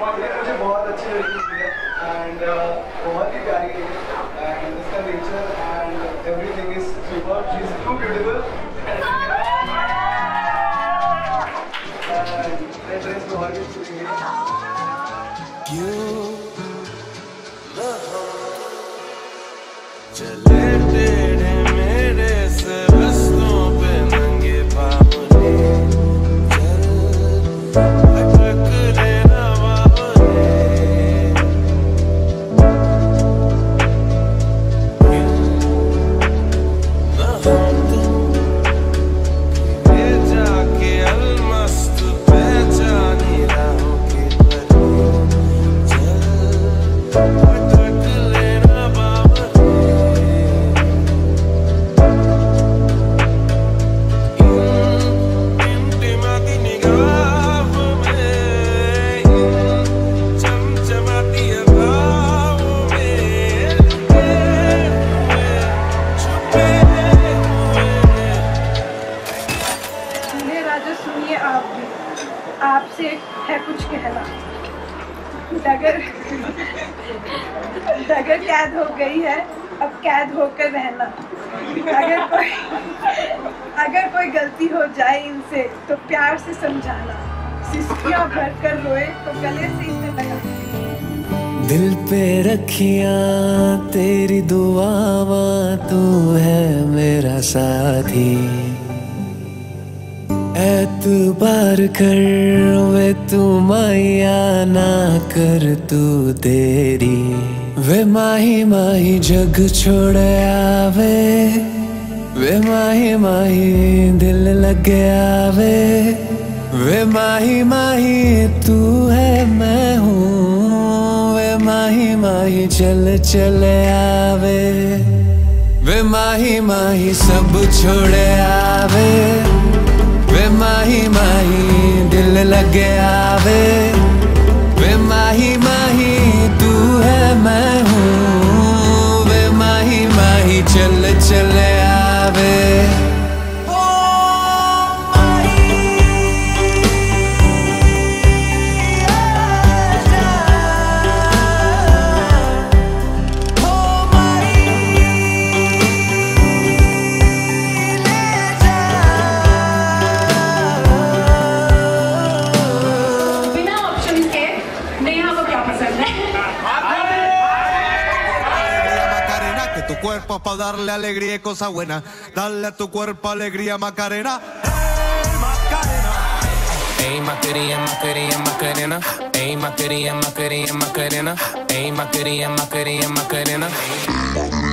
मुझे बहुत अच्छी लगी है एंड बहुत ही प्यारी है एंड इसका nature and everything is super, she is too beautiful and dress बहुत ही अच्छी है। चले टेढ़े मेरे से रस्तों पे नंगे पाँव अटक लेना बाबरे ना हम तुम ये जाके अलमस्त पहचानी राहों के परे अटक लेना बाबरे इंटिमाती निगाहों में चमचमाती अदाओं में छुपे हुए सुनिए राजा, सुनिए आप भी, आपसे है कुछ कहना। डगर डगर कैद हो गई है, अब कैद होकर रहना। अगर कोई गलती हो जाए इनसे तो प्यार से समझाना। सिसकियां भर कर रोए तो गले से इसे लगाना। दिल पे रखियां तेरी दुआवां, तू है मेरा साथी। एतबार कर वे तू माया ना कर तू तेरी। वे माही माही जग छोड़ आवे, वे माही माही दिल लग आवे। वे माही माही तू है मैं हूँ, वे माही माही चल चल आवे। वे माही माही सब छोड़ आवे, वे माही माही दिल लग आवे। वे माही माही तू है मैं हूँ, वे माही माही चल चल आवे। बिना ऑप्शन के नेहा को क्या पसंद है? Macarena, que tu cuerpo es para darle alegría y cosas buenas. Dale a tu cuerpo alegría, Macarena. Macarena. Hey Macarena, Macarena, Macarena. Hey Macarena, Macarena, Macarena. Hey Macarena, Macarena, Macarena.